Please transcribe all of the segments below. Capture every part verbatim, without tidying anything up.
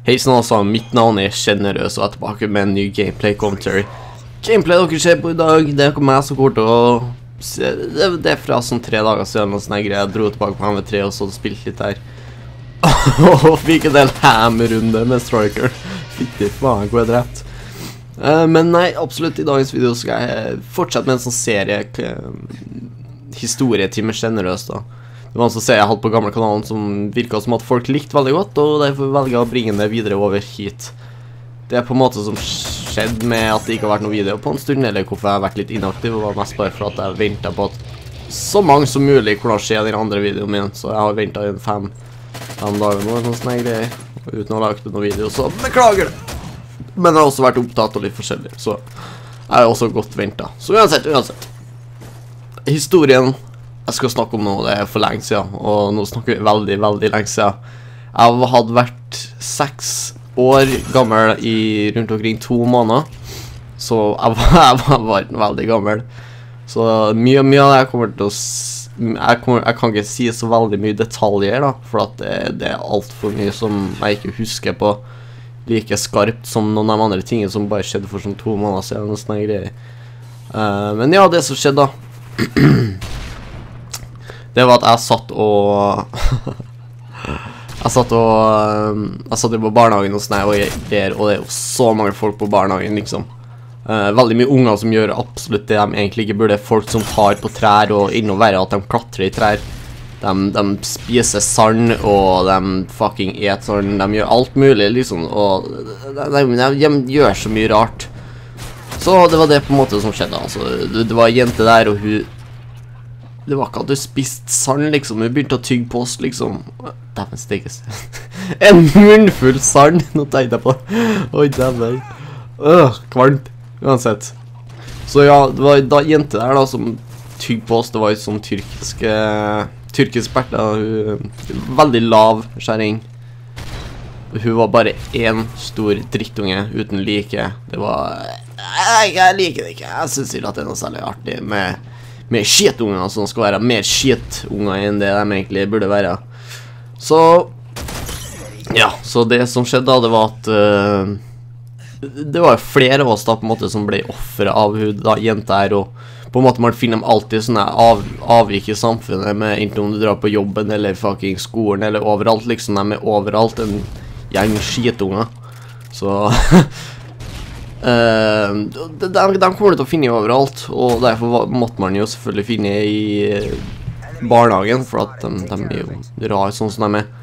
Hei sånn altså, mitt navn er Generøs, og jeg er tilbake med en ny gameplay commentary. Gameplay dere ser på i dag, det er meg som går til å se, det, det er fra sånn tre dager siden, og sånne greier. Jeg dro tilbake på M V tre og så spilte litt der. Og fikk en del ham-runde med Striker. Fytti faen, hvor jeg drept. Uh, men nei, absolutt i dagens video skal jeg fortsette med en sånn serie, uh, historietime Generøs da. Det var en sånn serie jeg hadde på gamle kanalen som virket som at folk likte veldig godt, og derfor velger jeg å bringe det videre over hit. Det er på en måte som skjedde med at det ikke har vært noen video på en stund, eller hvorfor jeg har vært litt inaktiv, og var mest bare for at jeg ventet på at så mange som mulig kunne skje den andre videoen min, så jeg har ventet i en fem, fem dager nå, noen sånne greier, uten å ha lagt noen video, så beklager det. Men jeg har også vært opptatt og litt forskjellig, så jeg har også godt ventet. Så uansett, uansett. Historien jeg skal snakke om nå, det er for lenge siden, og nå snakker vi veldig, veldig lenge siden. Jeg hadde vært seks år gammel i rundt omkring to måneder, så jeg var, jeg var, var veldig gammel. Så mye, mye av det jeg kommer til å... Jeg, kommer, jeg kan ikke si så veldig mye detaljer da, for at det, det er alt for mye som jeg ikke husker på like skarpt som noen av de andre tingene som bare skjedde for sånn to måneder siden, og sånne greier. Uh, men ja, det som skjedde da, det var at jeg satt og jeg satt og jeg satt på barnehagen og sånn og greier, og det er jo så mange folk på barnehagen liksom. Uh, veldig mye unger som gjør absolutt det de egentlig ikke burde. Folk som tar på trær, og enda verre at de klatrer i trær. De, de spiser sand, og de fucking et sånn, de gjør alt mulig liksom, og de, de, de gjør så mye rart. Så det var det på en måte som skjedde, altså. Det, det var en jente der, og hun det var ikke at du spiste sand, liksom. Hun begynte å tygge på oss, liksom. Dæven stekes. En munnfull sand. Nå tenkte jeg på det. Oi, dæven. Øh, kvalmt. Uansett. Så ja, det var da jente der da, som tygde på oss. Det var jo sånn tyrkisk... Tyrkisk berte. Hun... Veldig lav skjæring. Hun var bare en stor drittunge uten like. Det var... Jeg, jeg liker det ikke. Jeg synes ikke at det er noe særlig artig med... med skitunger som skal være mer skitunger enn det de egentlig burde være. Så ja, så det som skjedde da, det var at uh, det var flere av oss da på en måte som ble offeret av hun da, jenta her, og på en måte man finner alltid sånne av, avvik i samfunnet med enten om du drar på jobben eller fucking skolen eller overalt liksom, de er overalt en gjeng skitunger. Så Uh, de, de, de kommer til å finne overalt, og derfor måtte man jo selvfølgelig finne i barnehagen, for at de, de er jo rar sånn som de er.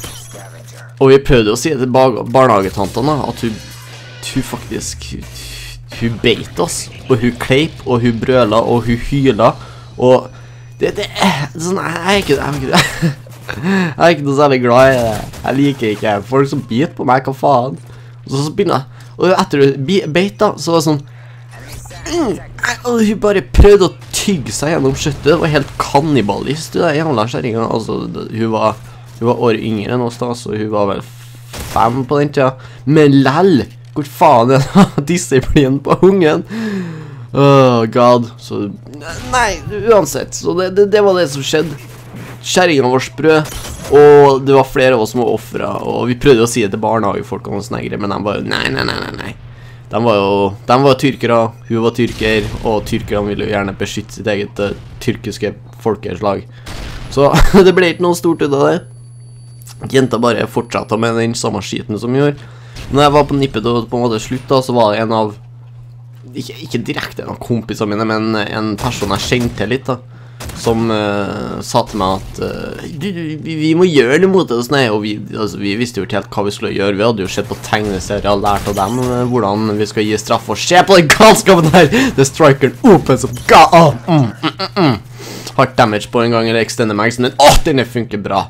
Og vi prøvde å si til barnehagetantene at hun, hun faktisk hun, hun beit oss, og hun kleip, og hun brøla, og hun hyla, og det, det er sånn, jeg er ikke, jeg er ikke det. Jeg er ikke noe særlig glad i det. Jeg liker ikke folk som biter på meg, hva faen. Og så, så begynner jeg. Og etter du beita, så var det sånn mm, og hun bare prøvde å tygge seg gjennom kjøttet. Det var helt kannibalist, det jævla skjæringen. Altså, hun var, hun var år yngre enn oss da, så hun var vel fem på den tida. Men lell, hvor faen er det disiplin på ungen? Oh god. Så, nei, uansett, så det, det, det var det som skjedde. Skjæringen var sprø. Og det var flere av oss som var offeret, og vi prøvde å si det til barnehagefolk og sånne greier, men de bare, nei, nei, nei, nei, nei. De var jo, de var tyrkere, hun var tyrker, og tyrkerne ville jo gjerne beskytte sitt eget uh, tyrkiske folkeslag. Så det ble ikke noe stort ut av det. Jenta bare fortsatte med den samme skiten som hun gjorde. Når jeg var på nippet og på en måte slutt da, så var det en av, ikke, ikke direkte en av kompisene mine, men en person jeg kjente litt da, som uh, sa til meg at uh, vi, vi må gjøre det mot det og sånn, og vi, altså, vi visste jo ikke helt hva vi skulle gjøre. Vi hadde jo sett på tegneserier og lært av dem uh, hvordan vi skal gi straff, og se på den galskapen der! Det er Strikeren open som ga oh, mm, mm, mm, mm. Hardt damage på en gang, eller extended mags, men åh, denne funker bra.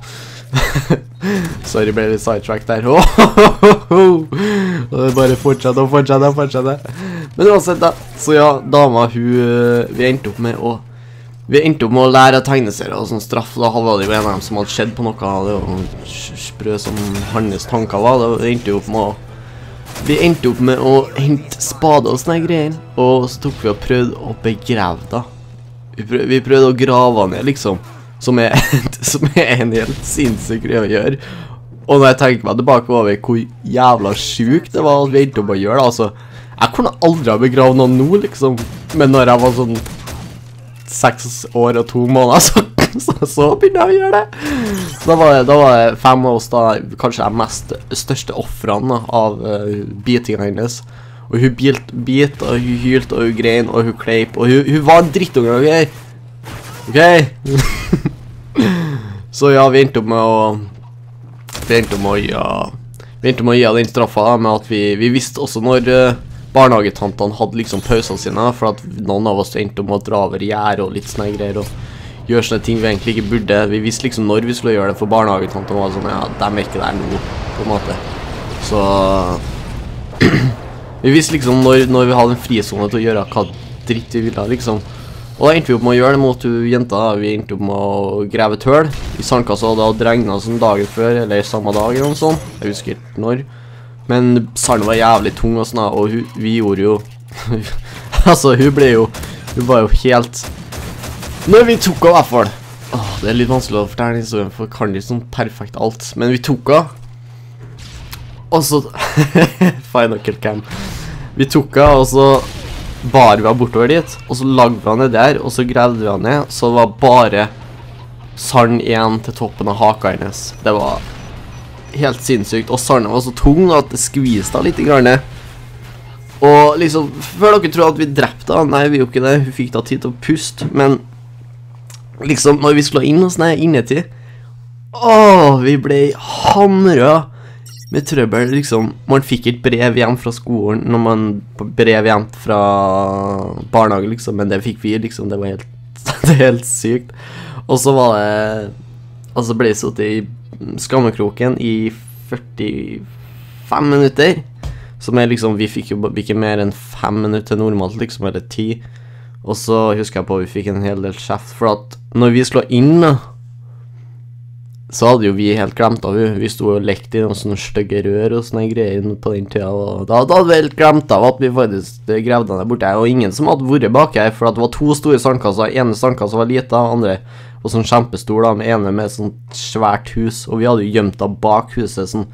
Sorry, ble litt sidetrack der. Oh, oh, oh, oh. Og det bare fortsatte og fortsatte og fortsatte. Men uansett da, så ja, dama, hun, uh, vi endte opp med å Vi endte opp med å lære tegneserier og sånn straff. Da var det jo en av dem som hadde skjedd på noe. Det var sprø som hans tanker var. Det endte opp med å... Vi endte opp med å hente spade og sånne greier. Og så tok vi og prøvde å begrave da. Vi prøvde, vi prøvde å grave ned liksom. Som er, som er en helt sinnssyk greie å gjøre. Og når jeg tenker meg tilbake over hvor jævla sykt det var at vi endte opp å gjøre det, altså, jeg kunne aldri ha begravd noen nå, liksom, men når jeg var sånn seks år og to måneder, så, så, så begynner jeg å gjøre det. Så da var det, da var det fem av oss da, kanskje de mest største offrene av uh, bitingene hennes. Og hun bilt, bit, og hun hylt, og hun grein, og hun kleip, og hun, hun var en drittunge, ok? Ok? Så ja, vi endte opp med å Vi endte opp med å gi Vi endte opp med å gi den straffa da, med at vi, vi visste også når uh, barnehagetantene hadde liksom pausene sine, for at noen av oss endte opp med å dra over gjerde og litt sånne greier, og gjøre sånne ting vi egentlig ikke burde. Vi visste liksom når vi skulle gjøre det, for barnehagetantene var sånn, ja, de er ikke der nå, på en måte. Så vi visste liksom når, når vi hadde en frizone til å gjøre hva dritt vi ville, liksom. Og da endte vi opp med å gjøre det mot jenta. Vi endte opp med å greve et høl i sandkassa, og det regnet som dagen før, eller samme dag eller noe sånt. Jeg husker ikke når. Men sanden var jævlig tung og sånn, og hun, vi gjorde jo... altså, hun ble jo... Hun var jo helt... Når vi tok av i hvert fall... Åh, det er litt vanskelig å fortelle historien, for jeg kan ikke sånn perfekt alt. Men vi tok av. Og så... Final kill cam. Vi tok av, og så... Bar vi var bortover dit, og så lagde vi han ned der, og så gravde vi han ned, så det var bare sand igjen til toppen av haka hennes. Det var helt sinnssykt, og sanden var så tung at det skviste litt i grann. Og liksom, før dere tror at vi drepte han, nei, vi gjorde ikke det, hun fikk da tid til å puste, men liksom, når vi skulle inn hos denne innetid, åh, vi ble hamret med trøbbel, liksom. Man fikk et brev hjem fra skolen, når man brev hjem fra barnehage, liksom, men det fikk vi, liksom, det var helt, det er helt sykt. Og så var det, altså ble jeg satt i skammekroken i førtifem minutter, som er liksom, vi fikk jo ikke mer enn fem minutter normalt, liksom, eller ti. Og så husker jeg på, vi fikk en hel del kjeft, for at når vi slå inn, så hadde jo vi helt glemt av henne. Vi stod og lekte i noen sånne stygge rør og sånne greier på den tida, og da, da hadde vi helt glemt av at vi faktisk gravde den der borte, og ingen som hadde vært bak her, for at det var to store sandkasser. Ene sandkassa var lite, andre og sånn kjempestor da, med ene med sånn svært hus, og vi hadde jo gjemt da bak huset, sånn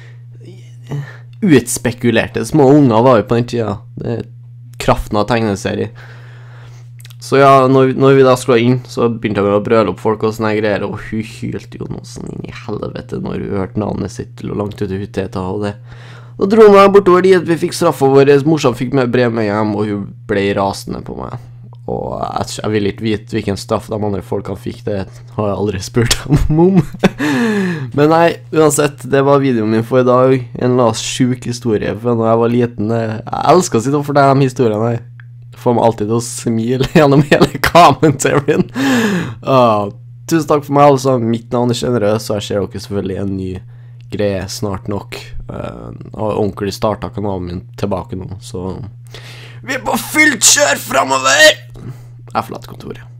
utspekulerte små unger var jo på den tida. Det er kraften av tegneserie. Så ja, når, når vi da skulle inn, så begynte vi å brøle opp folk og sånne greier, og hun hylte jo noe sånn inn i helvete når hun hørte navnet sitt og langt ut i huteta, og det. Da dro hun meg bortover dit, vi fikk straffa vår, morsan fikk med brev med hjem, og hun ble rasende på meg. Og jeg, jeg vil ikke vite hvilken straff de andre folkene fikk, det har jeg aldri spurt om om. Men nei, uansett, det var videoen min for i dag. En la sjuk historie, for når jeg var liten, jeg elsker å sitte og fortelle de historiene her. Får meg alltid til å smile gjennom hele kommentarien. Uh, tusen takk for meg, altså. Mitt navn er Generøs, og jeg ser dere selvfølgelig en ny greie snart nok. Uh, og ordentlig startet kanalen min tilbake nå, så vi er på fylt kjør fremover! Jeg forlater kontoret.